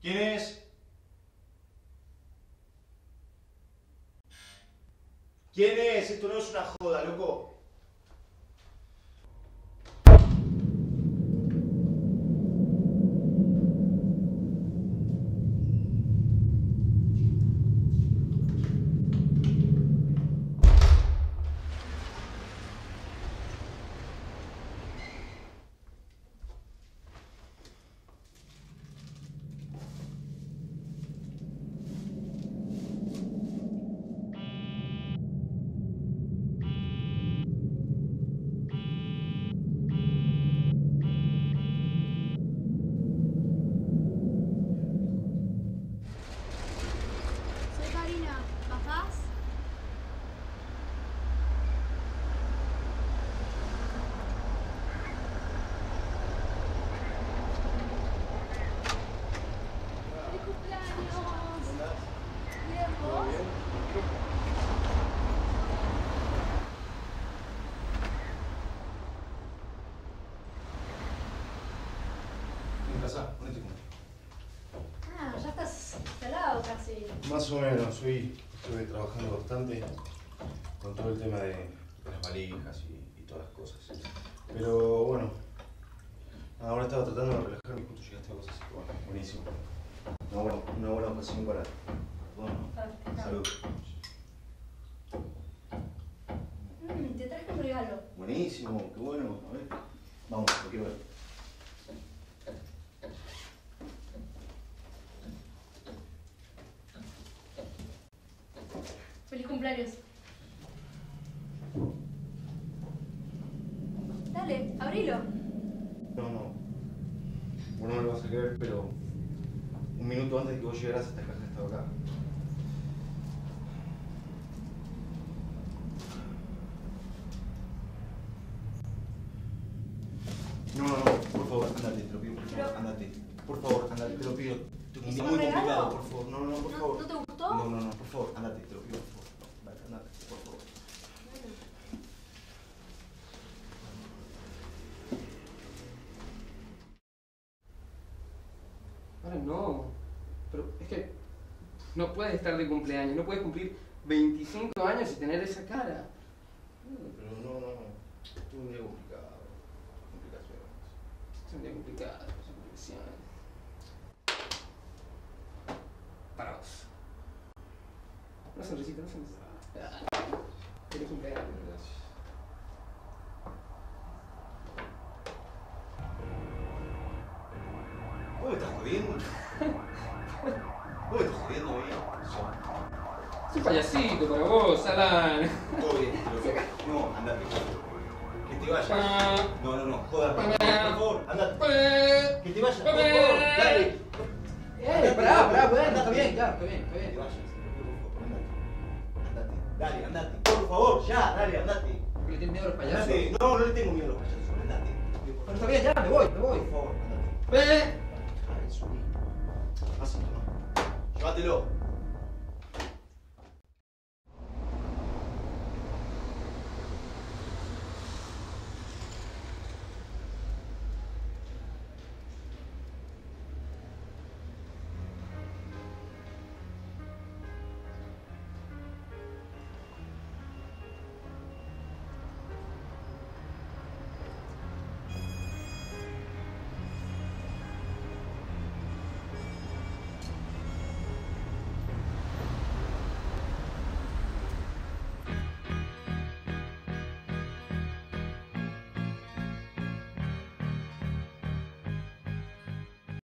¿Quién es? ¿Quién es? Esto no es una joda, loco. Ah, ya estás instalado casi. Más o menos, estuve trabajando bastante con todo el tema de las valijas y todas las cosas. Pero bueno, ahora estaba tratando de relajarme y justo llegaste a cosas. Bueno, buenísimo. Una buena ocasión para... Bueno, salud. Te traje un regalo. Buenísimo, qué bueno. A ver, vamos, lo quiero ver. Feliz cumpleaños. Dale, abrilo. No. Vos no me lo vas a creer, pero un minuto antes de que vos llegaras esta caja estaba acá. No, por favor, andate, te lo pido, por favor, andate. Por favor, andate, te lo pido. Un día muy complicado, por favor. No, por favor. ¿No te gustó? No, por favor, andate, te lo pido, por favor. Vale, andate, por favor. Ahora no, pero es que no puedes estar de cumpleaños, no puedes cumplir 25 años y tener esa cara. Pero no. Estuvo un día complicado. Complicaciones. Es un día complicado, son complicaciones. Para vos. Una sonrisita. Feliz cumpleaños. Gracias. ¿Vos me estás jodiendo? ¿Vos me estás jodiendo, Es un payasito para vos, Alan. Todo bien, no, andate. Que te vayas. No, joder, por favor, andate. Que te vayas, por favor, dale. Pará, bueno, está bien, claro, está bien. Que te vayas, andate. Dale, andate, por favor, ya, dale, andate. ¿Porque le tienes miedo a los payasos? Andate. No le tengo miedo a los payasos, andate. Bueno, está bien, ya, me voy. Por favor, andate. Así, toma. Llévatelo.